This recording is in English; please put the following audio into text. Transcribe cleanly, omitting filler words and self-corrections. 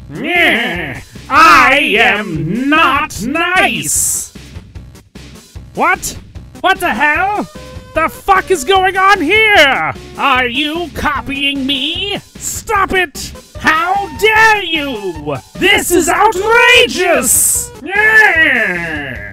I am not nice! What? What the hell? The fuck is going on here? Are you copying me? Stop it! How dare you! This is outrageous!